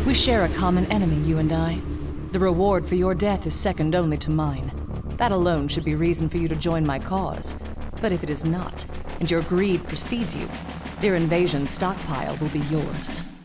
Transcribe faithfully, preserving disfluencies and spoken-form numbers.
We share a common enemy, you and I. The reward for your death is second only to mine. That alone should be reason for you to join my cause. But if it is not, and your greed precedes you, their invasion stockpile will be yours.